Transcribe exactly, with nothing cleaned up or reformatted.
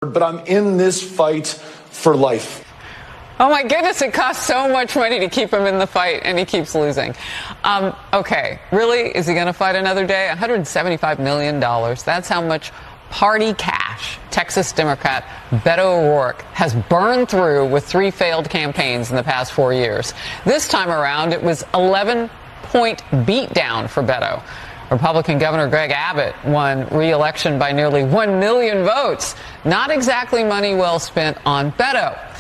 but I'm in this fight for life. Oh, my goodness, it costs so much money to keep him in the fight, and he keeps losing. Um, okay, really? Is he going to fight another day? one hundred seventy-five million dollars. That's how much party cash Texas Democrat Beto O'Rourke has burned through with three failed campaigns in the past four years. This time around, it was eleven-point beatdown for Beto. Republican Governor Greg Abbott won re-election by nearly one million votes. Not exactly money well spent on Beto.